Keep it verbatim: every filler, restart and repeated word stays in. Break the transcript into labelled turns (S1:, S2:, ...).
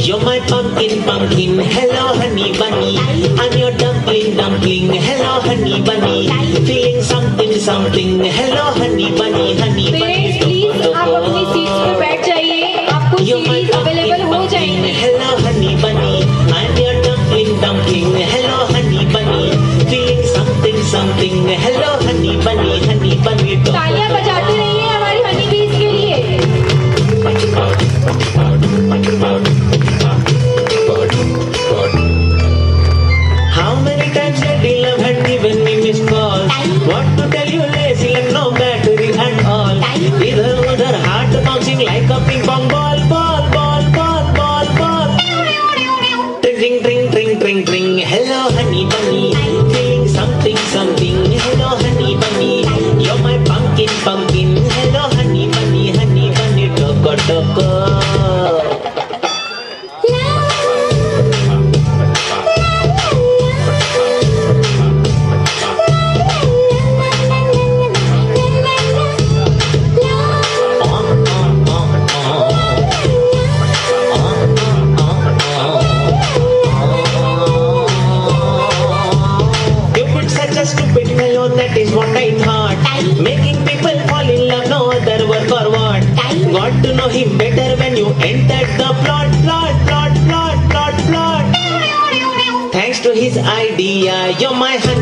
S1: You're my pumpkin, pumpkin. Hello, honey bunny. I'm your dumpling, dumpling. Hello, honey bunny. Feeling something, something. Hello, honey bunny, honey bunny.
S2: Parents please आप अपनी seats पे बैठ जाइए, आपको seats available हो जाएंगी.
S1: Hello, honey bunny. I'm your dumpling, dumpling. Hello, honey bunny. Feeling something, something. Hello, honey bunny, honey bunny.
S2: तालियां बजाते रहिए हमारी हनी बीज के लिए.
S1: How many times lady love had given me missed calls? What to tell you, lazy like no battery at all. Either other heart bouncing like a ping pong ball, ball, ball, ball, ball, ball. Tring, tring, tring, tring, tring. Hello, honey bunny. Feeling something, something. Hello, honey bunny. You're my pumpkin, pumpkin. Hello, honey bunny, honey bunny. Toko, toko. Stupid fellow, that is what I thought. Making people fall in love, no other word for what. Got to know him better when you entered the plot, plot, plot, plot, plot, plot. Thanks to his idea, you're my honey.